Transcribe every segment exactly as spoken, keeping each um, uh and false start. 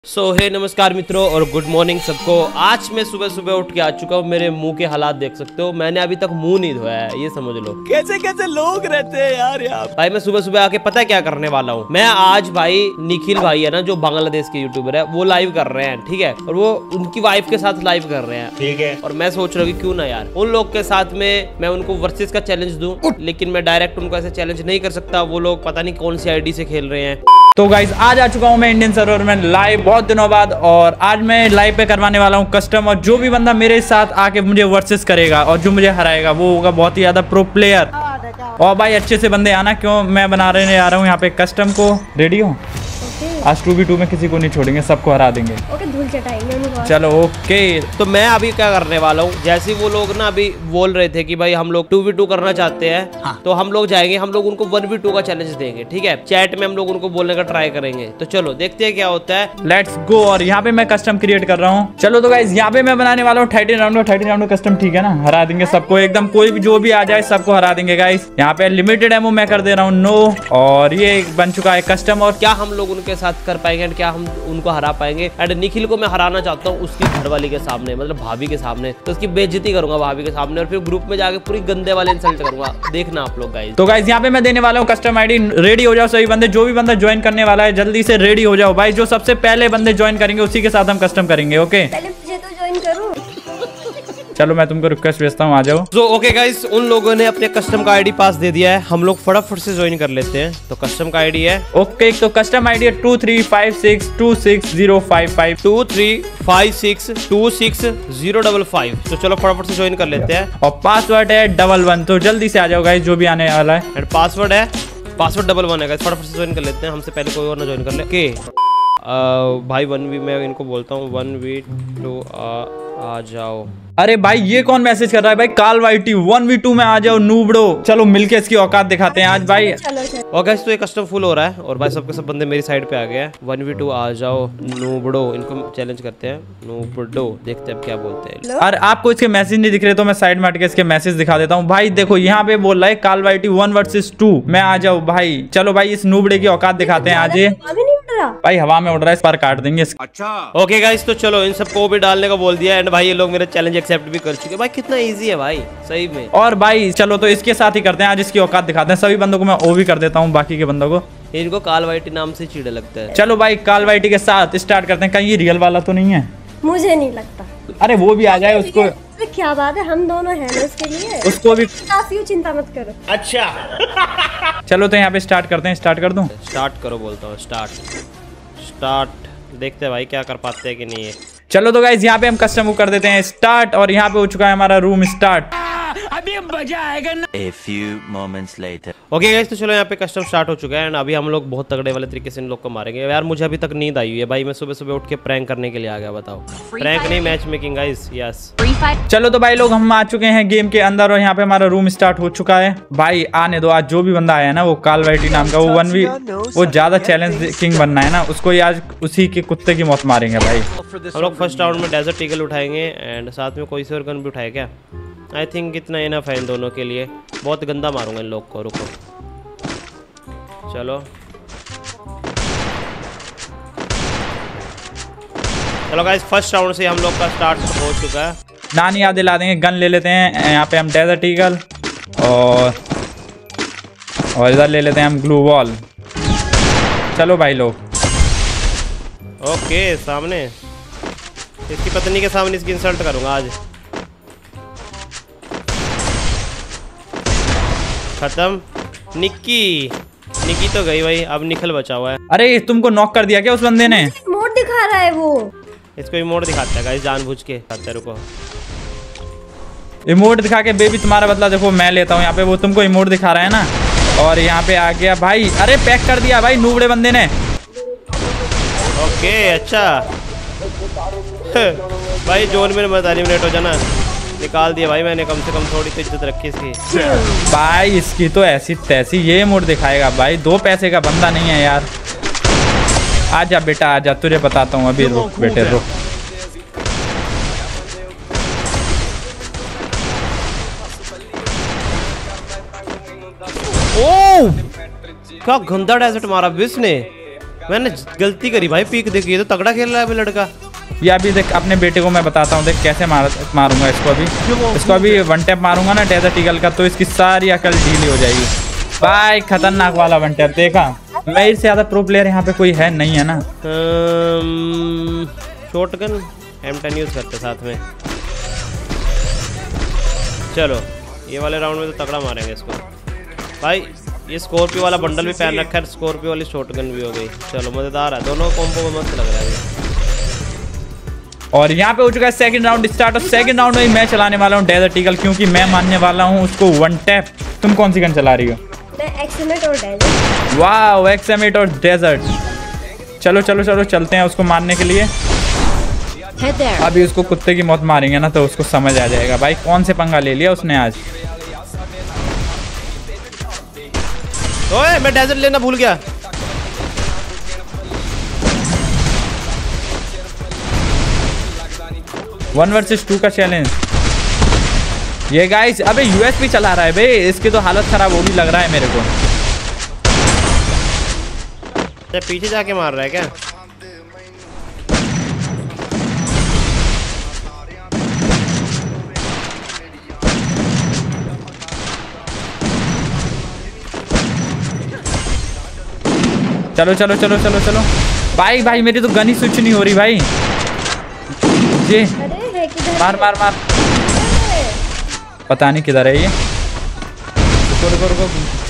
सो so, हे hey, नमस्कार मित्रों और गुड मॉर्निंग सबको। आज मैं सुबह सुबह उठ के आ चुका हूँ। मेरे मुंह के हालात देख सकते हो, मैंने अभी तक मुंह नहीं धोया है, ये समझ लो। कैसे कैसे लोग रहते हैं यार यार भाई। मैं सुबह सुबह आके पता है क्या करने वाला हूँ मैं आज भाई। निखिल भाई है ना जो बांग्लादेश के यूट्यूबर है, वो लाइव कर रहे हैं, ठीक है, और वो उनकी वाइफ के साथ लाइव कर रहे हैं, ठीक है। और मैं सोच रहा हूँ क्यों ना यार उन लोग के साथ में मैं उनको वर्सेस का चैलेंज दूं, लेकिन मैं डायरेक्ट उनको ऐसे चैलेंज नहीं कर सकता। वो लोग पता नहीं कौन सी आईडी से खेल रहे हैं। तो गाइज आज आ चुका हूँ मैं इंडियन सर्वर में लाइव बहुत दिनों बाद, और आज मैं लाइव पे करवाने वाला हूँ कस्टम। और जो भी बंदा मेरे साथ आके मुझे वर्सेस करेगा और जो मुझे हराएगा वो होगा बहुत ही ज्यादा प्रो प्लेयर। और भाई अच्छे से बंदे आना, क्यों मैं बना रहे आ रहा हूँ यहाँ पे कस्टम को। रेडी हो? आज टू बी टू में किसी को नहीं छोड़ेंगे, सबको हरा देंगे। ओके, धूल चटाएंगे। चलो ओके। तो मैं अभी क्या करने वाला हूँ, जैसे वो लोग ना अभी बोल रहे थे कि भाई हम लोग टू वी टू करना चाहते हैं, हाँ। तो हम लोग जाएंगे, हम लोग उनको वन वी टू का चैलेंज देंगे, ठीक है। चैट में हम लोग उनको बोलने का ट्राई करेंगे। तो चलो देखते हैं क्या होता है। Let's go. और यहाँ पे मैं कस्टम क्रिएट कर रहा हूँ। चलो तो गाइज यहाँ पे मैं बनाने वाला हूँ थर्टीन राउंड में थर्टीन राउंड में कस्टम, ठीक है ना। हरा देंगे सबको एकदम, कोई भी जो भी आ जाए सबको हरा देंगे गाइज। यहाँ पे लिमिटेड एमो मैं कर दे रहा हूँ नो। और ये बन चुका है कस्टम। और क्या हम लोग उनके साथ कर पाएंगे, क्या हम उनको हरा पाएंगे। एंड निखिल को मैं हराना चाहता हूँ उसकी घरवाली के सामने, मतलब भाभी के सामने। तो उसकी बेइज्जती करूंगा भाभी के सामने, और फिर ग्रुप में जाके पूरी गंदे वाले इंसल्ट करूंगा। देखना आप लोग गाइस। तो गाइस यहाँ पे मैं देने वाला हूँ कस्टम आईडी। रेडी हो जाओ सभी बंदे, जो भी बंदा ज्वाइन करने वाला है जल्दी से रेडी हो जाओ भाई। जो सबसे पहले बंदे ज्वाइन करेंगे उसी के साथ हम कस्टम करेंगे। ओके, पहले मुझे तो ज्वाइन करो। चलो मैं तुमको रिक्वेस्ट भेजता हूँ, आ जाओ। तो ओके गाइस, उन लोगों ने अपने कस्टम का आईडी पास दे दिया है, हम लोग फटाफट से ज्वाइन कर लेते हैं। तो कस्टम का आईडी है ओके, तो कस्टम आईडी है two three five six two six zero five five two three five six two six zero double five. तो चलो फटाफट से ज्वाइन कर लेते हैं। और पासवर्ड है डबल वन। तो जल्दी से आ जाओ गाइस जो भी आने वाला है। एंड पासवर्ड है पासवर्ड डबल वन है गाइस। फटाफट से ज्वाइन कर लेते हैं, हमसे पहले कोई और ना ज्वाइन कर ले। ओके भाई वन वी मैं इनको बोलता हूँ वन वी टू आ जाओ। अरे भाई ये कौन मैसेज कर रहा है भाई? काल वाइटी वन वी टू में आ जाओ नूबड़ो। चलो मिलके इसकी औकात दिखाते हैं आज भाई। और गाइस तो ये कस्टम फुल हो रहा है और भाई सबके सब बंदे मेरी साइड पे आ गए हैं। वन वी टू आ जाओ नूबड़ो, इनको चैलेंज करते हैं। नूबड़ो देखते हैं अब क्या बोलते हैं। अरे आपको इसके मैसेज नहीं दिख रहे तो मैं साइड में हटके इसके मैसेज दिखा देता हूँ भाई। देखो यहाँ पे बोल रहा है काल वाइटी वन वर्सेस टू मैं आ जाओ भाई। चलो भाई इस नूबड़े की औकात दिखाते हैं आज। भाई हवा में उड़ रहा है, इस पर काट देंगे। अच्छा ओके गाइस, तो चलो इन सबको भी डालने का बोल दिया। एंड भाई ये लोग मेरा चैलेंज एक्सेप्ट भी कर चुके। भाई कितना इजी है भाई सही में। और भाई चलो तो इसके साथ ही करते हैं आज, इसकी औकात दिखाते हैं। सभी बंदों को मैं ओ भी कर देता हूँ, बाकी के बंदों को। इनको काल वाइटी नाम से चीड़े लगता है। चलो भाई काल वाइटी के साथ स्टार्ट करते हैं। कहीं ये रियल वाला तो नहीं है? मुझे नहीं लगता। अरे वो भी आ जाए उसको। क्या बात है, हम दोनों हैं ना इसके लिए। उसको भी काफी चिंता मत करो। अच्छा चलो तो यहाँ पे स्टार्ट करते हैं। स्टार्ट कर दूं? स्टार्ट करो बोलता हूँ। स्टार्ट स्टार्ट देखते हैं भाई क्या कर पाते हैं कि नहीं है। चलो तो गाइस यहाँ पे हम कस्टम कर देते हैं स्टार्ट। और यहाँ पे हो चुका है हमारा रूम स्टार्ट। अभी मजा आएगा ना। A few moments later. Okay guys, तो चलो यहाँ पे कस्टम स्टार्ट हो चुका है। एंड अभी हम लोग बहुत तगड़े वाले तरीके से इन लोग को मारेंगे। यार मुझे अभी तक नींद आई हुई है भाई, मैं सुबह सुबह उठ के प्रैंक करने के लिए आ गया। बताओ प्रैंक नहीं मैच मेकिंग गाइस। यस चलो तो भाई लोग हम आ चुके हैं गेम के अंदर। और यहाँ पे हमारा रूम स्टार्ट हो चुका है भाई। आने दो, आज जो भी बंदा आया है ना वो काल वाइटी नाम का, वो वन वी वो ज्यादा चैलेंज किंग बनना है ना, उसको आज उसी के कुत्ते की मौत मारेंगे भाई। हम लोग फर्स्ट राउंड में डेजर्ट ईगल उठाएंगे। एंड साथ में कोई सी और गन भी उठाए क्या? आई थिंक इतना इनफ है इन दोनों के लिए। बहुत गंदा मारूंगा इन लोग को। रुको चलो चलो गाइस, फर्स्ट राउंड से हम लोग का स्टार्ट हो चुका है। नानी याद दिला देंगे। गन ले लेते हैं यहाँ पे हम डेजर्ट ईगल, और और इधर ले लेते हैं हम ग्लू वॉल। चलो भाई लोग। ओके सामने इसकी पत्नी के सामने इसकी इंसल्ट करूंगा आज। खत्म। निक्की निक्की तो गई भाई, अब निखिल बचा हुआ है। अरे तुमको नॉक कर दिया क्या उस बंदे ने? मोड दिखा रहा है वो। इसको इमोट दिखाता है गाइस जानबूझ के। रुको इमोट दिखा के बेबी तुम्हारा बदला देखो मैं लेता हूँ। यहाँ पे वो तुमको इमोट दिखा रहा है ना, और यहाँ पे आ गया भाई। अरे पैक कर दिया भाई नूबड़े बंदे ने। ओके अच्छा भाई जोन में मत एलिमिनेट हो जाना। निकाल दिया भाई मैंने, कम से कम थोड़ी तो इज्जत रखी इसकी। भाई इसकी तो ऐसी तैसी ये मोड दिखाएगा भाई। दो पैसे का बंदा नहीं है यार। आजा बेटा आजा, तुझे बताता हूँ अभी। रुक बेटे रुक। ओ क्या गंदा डेजर्ट मारा बिस ने। मैंने गलती करी भाई, पीक देखी, तो तगड़ा खेल रहा है अभी लड़का। ये अभी देख अपने बेटे को मैं बताता हूँ, देख कैसे मार मारूंगा इसको अभी। इसको अभी वन टैप मारूंगा ना डेजर्ट ईगल का, तो इसकी सारी अकल ढीली हो जाएगी भाई। खतरनाक वाला वन टैप देखा। मेरे से ज्यादा प्रो प्लेयर यहाँ पे कोई है नहीं है ना। शॉटगन एम टेन यूज करते साथ में। चलो ये वाले राउंड में तो तगड़ा मारेंगे इसको भाई। ये स्कॉर्पियो वाला बंडल भी पहन रखा है, स्कॉर्पियो वाली शॉटगन भी हो गई। चलो मजेदार है, दोनों कॉम्बो में मस्त लग रहा है। और यहाँ पे हो चुका है सेकंड राउंड स्टार्ट, और सेकंड राउंड में मैं चलाने वाला हूँ डेजर्ट ईगल, क्योंकि मैं मानने वाला हूँ उसको वन टैप। तुम कौन सी गन चला रही हो? मैं एक्समेट और डेजर्ट। वाह एक्समेट और डेजर्ट। चलो चलो चलो चलते हैं उसको मारने के लिए। अभी उसको कुत्ते की मौत मारेंगे ना तो उसको समझ आ जाएगा भाई कौन से पंगा ले लिया उसने आज। ओए मैं डेजर्ट लेना भूल गया। वन वर्सेस टू का चैलेंज ये गाइस। अबे यूएसपी चला रहा है भाई, इसकी तो हालत खराब होगी लग रहा है मेरे को। पीछे जाके मार रहा है क्या? चलो चलो चलो चलो चलो भाई भाई मेरी तो गन ही स्विच नहीं हो रही भाई। जी अरे है किधर? मार मार मार। पता नहीं किधर है ये। रुको रुको रुको।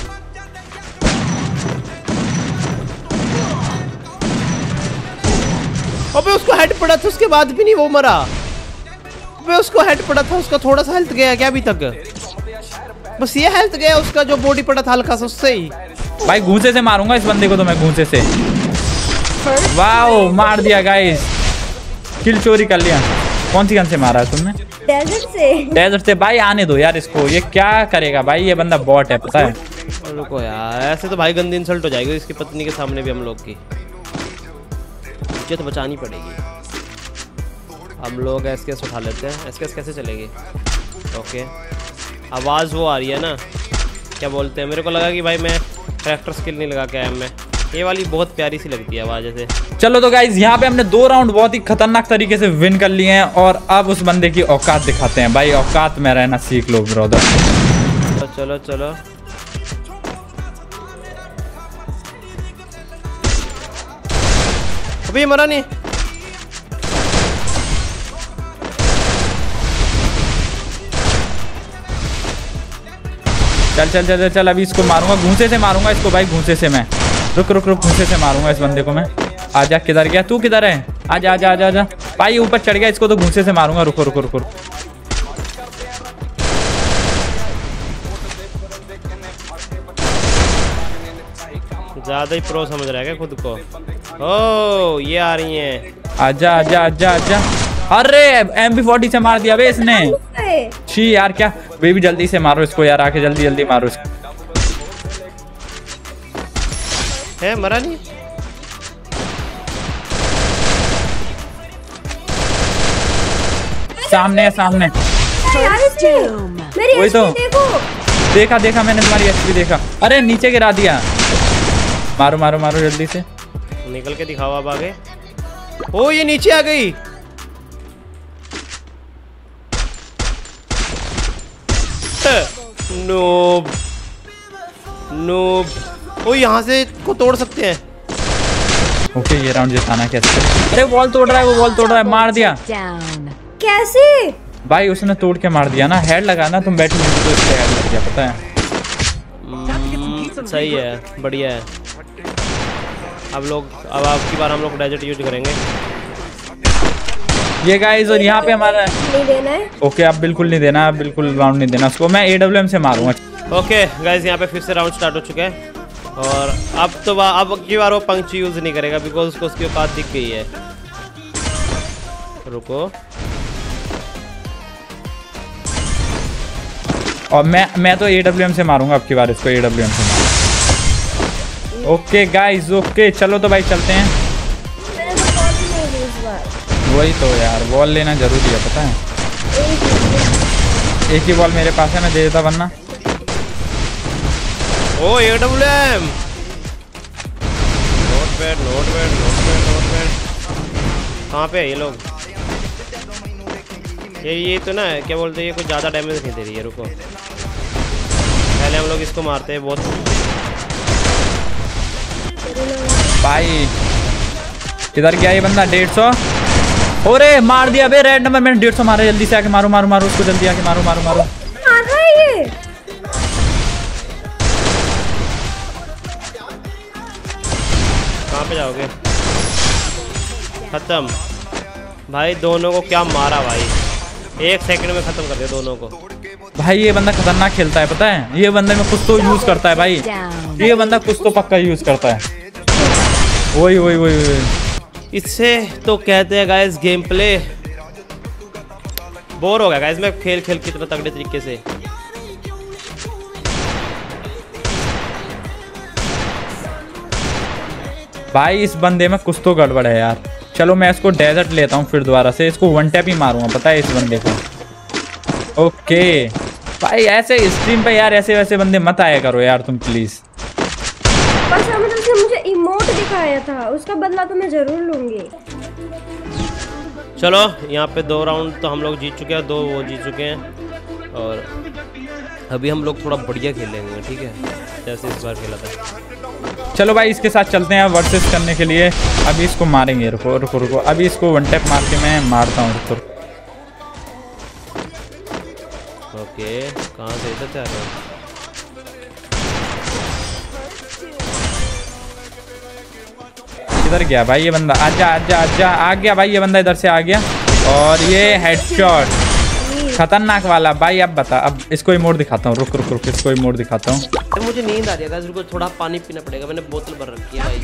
अबे उसको हेड पड़ा था, उसके बाद भी नहीं वो मरा। अबे उसको हेड पड़ा था, उसका थोड़ा सा हेल्थ गया क्या अभी तक? बस ये हेल्थ गया उसका, जो बॉडी पड़ा था हल्का सा उससे ही। भाई घूंसे से मारूंगा इस बंदे को तो मैं, घूंसे से। वाओ मार दिया गाइस, किल चोरी कर लिया। कौन सी गन से मारा है तुमने? डेजर्ट से। डेजर्ट से भाई आने दो यार इसको, ये क्या करेगा भाई, ये बंदा बॉट है पता है। रुको यार, ऐसे तो भाई गंदी इंसल्ट हो जाएगी इसकी पत्नी के सामने भी हम लोग की, ये तो बचानी पड़ेगी। हम लोग एसकेएस उठा लेते हैं। एसकेएस कैसे चलेगी? ओके आवाज़ वो आ रही है ना, क्या बोलते हैं, मेरे को लगा कि भाई मैं कैरेक्टर स्किल नहीं लगा के आया मैं। ये वाली बहुत प्यारी सी लगती है आवाज़ ऐसे। चलो तो गाइज यहाँ पे हमने दो राउंड बहुत ही खतरनाक तरीके से विन कर लिए हैं, और अब उस बंदे की औकात दिखाते हैं भाई। औकात में रहना सीख लो ब्रदर। तो चलो चलो अभी मरा नहीं। चल चल चल चल अभी इसको मारूंगा, घूंसे से मारूंगा इसको भाई, घूंसे से मैं। रुक रुक रुक घूंसे से मारूंगा इस बंदे को मैं। आजा, किधर गया तू? किधर है? आजा आजा आजा आजा भाई, ऊपर चढ़ गया, इसको तो घूंसे से मारूंगा। रुको रुको रुको ज्यादा ही प्रो समझ रहा है क्या खुद को? ओ ये आ रही हैं। आजा आजा आजा आजा। अरे एम पी फोर्टी से मार दिया बे इसने। छी यार क्या बेबी, जल्दी से मारो इसको यार, आके जल्दी जल्दी मारो इसको। है मरा नहीं। सामने है सामने। मेरी वही तो देखो। देखा देखा मैंने तुम्हारी एचपी देखा। अरे नीचे गिरा दिया। मारो मारो मारो जल्दी से। निकल के दिखाओ अब आगे। ओ ये नीचे आ गई। Noob noob. ओ यहाँ से को तोड़ सकते हैं। ओके ये राउंड जिताना कैसे? अरे वॉल तोड़ रहा है वो, वॉल तोड़ रहा है। मार दिया। कैसे भाई उसने तोड़ के मार दिया ना, हेड लगाना तुम बैठी तो इससे हेड लग गया पता है। hmm, सही है, बढ़िया है। अब लोग अब आपकी बार हम लोग डेजर्ट यूज करेंगे ये गाइस, और यहाँ पे हमारा नहीं देना है। ओके अब बिल्कुल नहीं देना, अब बिल्कुल राउंड नहीं देना उसको। मैं एडब्ल्यूएम से मारूंगा। ओके गाइस यहाँ पे फिर से राउंड स्टार्ट हो चुके हैं, और अब तो अब की बार वो पंच यूज नहीं करेगा बिकॉज उसको उसकी औकात दिख गई है। रुको, और मैं मैं तो एडब्ल्यूएम से मारूंगा अब की बार इसको, एडब्ल्यूएम से मारूंगा। ओके गाइस ओके चलो तो भाई चलते हैं। मैंने तो बॉल ही नहीं ली इस बार। वही तो यार, बॉल लेना जरूरी है पता है। एक ही बॉल मेरे पास है, मैं दे देता वरना। Oh AWM not bad not bad not bad not bad. कहाँ पे है ये लोग? ये ये तो ना क्या बोलते हैं, ये कुछ ज़्यादा डैमेज नहीं दे रही है। रुको पहले हम लोग इसको मारते हैं बहुत। भाई किधर गया ये बंदा? डेढ़ सौ। अरे मार दिया बे, रेड नंबर। मैंने डेढ़ सौ मारा। जल्दी से आके मारो मारो मारो उसको, जल्दी आके मारो मारो मारो। मार रहा है ये। कहाँ पे जाओगे? खत्म भाई। दोनों को क्या मारा भाई, एक सेकंड में खत्म कर दिया दोनों को। भाई ये बंदा खतरनाक खेलता है, पता है? ये बंदे में कुछ तो यूज करता है भाई। ये बंदा कुछ तो पक्का यूज करता है। वही वही वही वही इससे तो कहते हैं गाइस गेम प्ले। बोर हो गया गाइस मैं खेल खेल कितना तगड़े तरीके से। भाई इस बंदे में कुछ तो गड़बड़ है यार। चलो मैं इसको डेजर्ट लेता हूँ फिर दोबारा से। इसको वन टैप ही मारूंगा, पता है इस बंदे को। ओके भाई ऐसे स्ट्रीम पे यार ऐसे वैसे बंदे मत आया करो यार तुम प्लीज। बस मतलब से मुझे इमोट दिखाया था, उसका बदला तो मैं जरूर लूंगी। चलो यहाँ पे दो राउंड तो हम लोग जीत चुके हैं, दो वो जीत चुके हैं। और अभी हम लोग थोड़ा बढ़िया खेलेंगे, ठीक है, जैसे इस बार खेला था। चलो भाई इसके साथ चलते हैं वर्सेस करने के लिए। अभी इसको मारेंगे। रुको रुको रुको, अभी इसको वन टैप मार के मैं मारता हूँ। रुको ओके कहाँ से इधर से आ रहे हो? किधर गया भाई ये बंदा? आजा आजा आजा। आ गया भाई ये बंदा, इधर से आ गया। और ये हेडशॉट खतरनाक वाला। भाई अब बता, अब इसको इमोट दिखाता हूँ। रुक रुक रुक इसको इमोट दिखाता हूँ। तो मुझे नींद आ रही है गाइस, रुको थोड़ा पानी पीना पड़ेगा। मैंने बोतल भर रखी है भाई।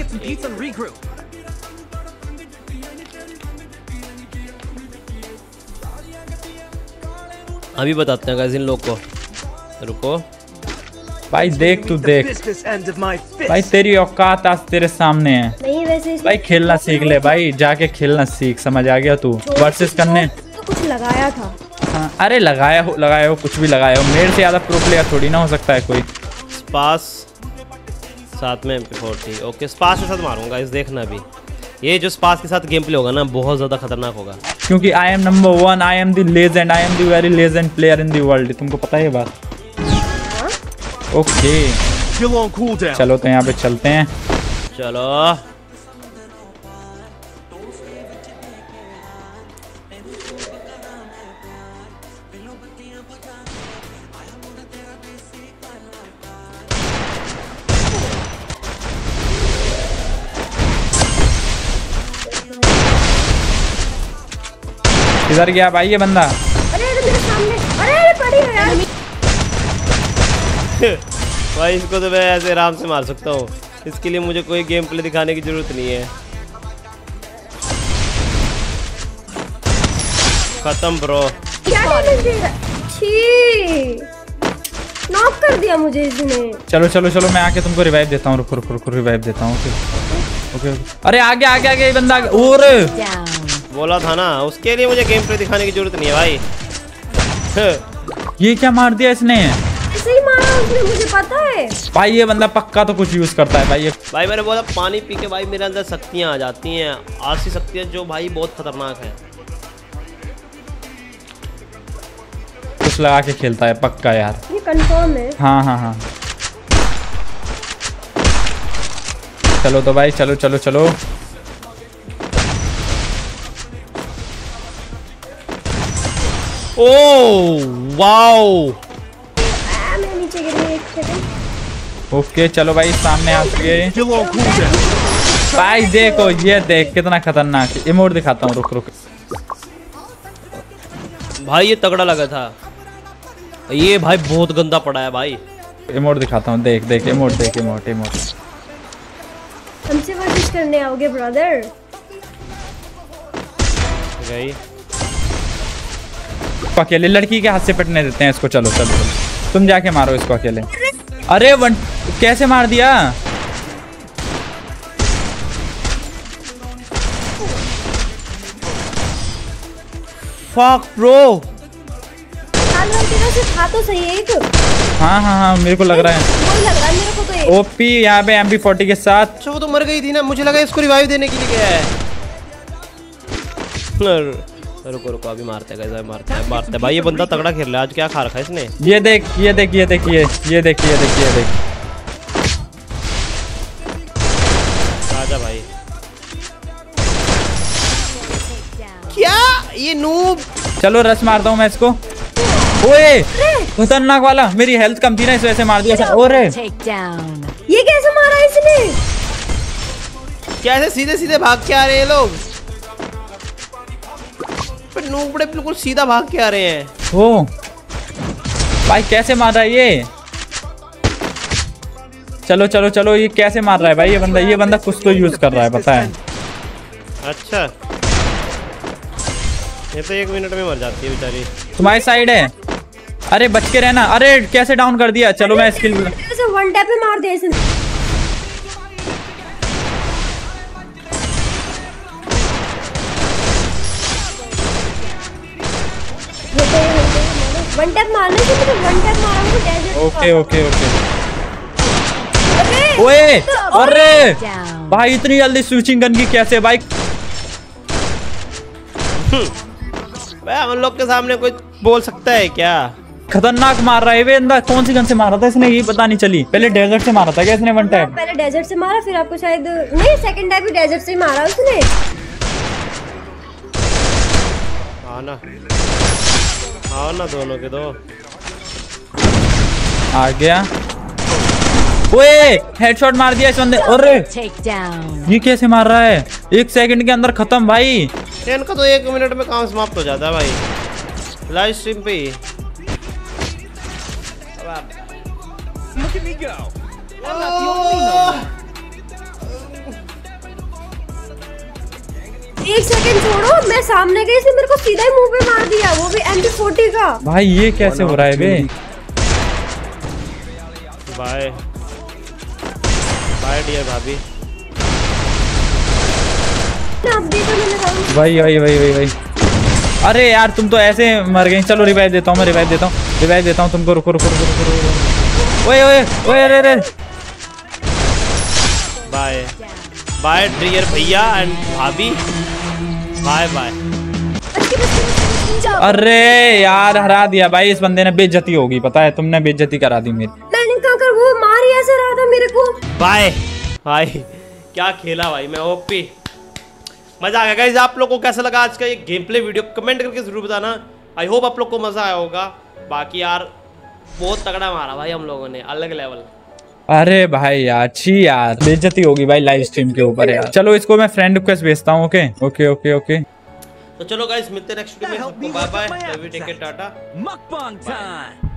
अभी बताते हैं गाइस इन लोग को। रुको भाई देख तू देख भाई, तेरी औकात आज तेरे सामने है। नहीं वैसे भाई खेलना सीख ले भाई, जाके खेलना सीख। समझ आ गया तू? वर्सेस करने तो कुछ लगाया था। हाँ, अरे लगाया हो लगाया हो कुछ भी लगाया हो। मेरे से ज्यादा प्रो प्लेयर थोड़ी ना हो सकता है कोई। स्पास साथ में M P forty. Okay SPAS के साथ मारूंगा इस, देखना भी। ये जो स्पास के साथ गेम प्ले होगा ना बहुत ज़्यादा खतरनाक होगा। क्योंकि I am number one, I am the legend, I am the very legend player in the world. तुमको पता है ये बात? ओके चलो तो यहाँ पे चलते हैं। चलो किधर गया भाई ये बंदा? अरे अरे मेरे सामने, अरे अरे पड़ी है यार। भाई इसको तो मैं ऐसे आराम से मार सकता हूँ। इसके लिए मुझे कोई गेम प्ले दिखाने की जरूरत नहीं है। खत्म ब्रो। क्या डैमेज दे रहा? छी नॉक कर दिया मुझे इसने। चलो चलो चलो मैं आके तुमको रिवाइव देता हूँ। रुको रुको रुको रिवाइव देता हूँ। Okay okay. अरे आगे आगे आगे ये बंदा। और बोला था ना उसके लिए मुझे गेम प्ले दिखाने की जरूरत नहीं है भाई। ये क्या मार दिया इसने? ऐसे ही मारा उसने, मुझे पता है। भाई ये बंदा पक्का तो कुछ यूज करता है भाई ये। भाई मैंने बोला पानी पी के भाई मेरे अंदर शक्तियाँ आ जाती हैं, ऐसी शक्तियाँ जो भाई बहुत खतरनाक है। कुछ लगा के खेलता है पक्का यार। ये कंफर्म है। हाँ हाँ हाँ चलो तो भाई चलो चलो चलो। Oh wow. मैं नीचे गिर गई, एक सेकंड। ओके चलो भाई सामने आ गए भाई। देखो ये देख कितना खतरनाक है। इमोट दिखाता हूँ। रुक रुक भाई ये तगड़ा लगा था। ये भाई बहुत गंदा पड़ा है भाई। इमोट दिखाता हूँ। देख देख इमोट देख इमोट इमोट। हमसे वर्जिश करने आओगे ब्रदर? गई अकेले लड़की के हाथ से पटने देते हैं इसको। चलो चलो तुम जाके मारो इसको अकेले। अरे वन कैसे मार दिया? Fuck bro. साल भर के वैसे था तो सही एक। हाँ हाँ हाँ मेरे को लग रहा है वही लग रहा है मेरे को तो ये। ओपी यहाँ पे एम पी फोर्टी के साथ। अच्छा वो तो मर गई थी ना, मुझे लगा इसको रिवाइव देने के लिए गया है। रुको रुको अभी मारते हैं कैसे मारते हैं मारते हैं भाई। ये बंदा तगड़ा खेल रहा है आज। क्या खा रखा है इसने? ये देख ये देख ये देख ये ये देख ये देख ये देख। आजा भाई। क्या ये नूब? चलो रस मारता हूँ मैं इसको। ओए खतरनाक वाला, मेरी हेल्थ कम थी ना इस वजह से मार दिया। ओरे ये कैसे मारा इसने? कैसे सीधे सीधे भाग के आ रहे हैं लोग? पर नूब बड़े बिल्कुल सीधा भाग के आ रहे हैं। ओ भाई कैसे मार रहा है ये? चलो चलो चलो ये कैसे मार रहा है भाई ये बंदा? ये बंदा कुछ तो यूज कर रहा है पता है। अच्छा ये तो एक मिनट में मर जाती है बेचारी। तुम्हारी साइड है। अरे बच के रहना। अरे कैसे डाउन कर दिया। चलो मैं स्किल ऐसे वन टैप में मार दिया इसने। वन टैप मारने से मुझे वन टैप मारा मुझे डेजर्ट। Okay okay okay. अरे ओए अरे भाई इतनी जल्दी स्विचिंग गन की कैसे भाई? भाई हम लोग के सामने कोई बोल सकता है क्या? खतरनाक मार रहा है वे बंदा। कौन सी गन से मारा था इसने ये पता नहीं चली। पहले डेजर्ट से मारा था क्या इसने वन टैप? पहले डेजर्ट से मारा फिर आपको शायद नहीं सेकंड टाइम भी डेजर्ट से ही मारा उसने। हाँ ना हाँ ना दोनों के दो। आ गया। ओए हेडशॉट मार दिया इस बंदे। अरे ये कैसे मार रहा है? एक सेकंड के अंदर खत्म भाई। इनका तो एक मिनट में काम समाप्त हो जाता है भाई लाइव स्ट्रीम पे ही। एक सेकंड छोड़ो मैं सामने गई से मेरे को सीधा ही मुंह पे मार दिया वो भी एम पी फोर्टी का। भाई ये कैसे हो रहा है बे? बाय बाय डियर भाभी। अब देखो मैंने कहा भाई भाई भाई भाई भाई। अरे यार तुम तो ऐसे मर गई। चलो रिवाइव देता हूँ मैं रिवाइव देता हूँ रिवाइव देता हूँ तुमको। रुको रुको रुको रुको रुको। ओए ओए ओए अरे अरे बाय बाय डियर भैया एंड भाभी। Bye bye. अरे यार हरा दिया भाई इस बंदे ने। बेइज्जती होगी पता है। तुमने बेइज्जती करा दी मेरी। मैंने कहा कर वो मार ही ऐसे रहा था मेरे को। बाय भाई क्या खेला भाई मैं। ओपी मजा आ गया गाइस। आप लोगों को कैसा लगा आज का ये गेम प्ले वीडियो कमेंट करके जरूर बताना। आई होप आप लोग को मजा आया होगा। बाकी यार बहुत तगड़ा मारा भाई हम लोगों ने अलग लेवल। अरे भाई यार छी यार बेइज्जती होगी भाई लाइव स्ट्रीम के ऊपर यार। चलो इसको मैं फ्रेंड रिक्वेस्ट भेजता हूँ। ओके ओके ओके ओके तो चलो गाइस मिलते हैं नेक्स्ट वीडियो में। Bye bye take care Tata.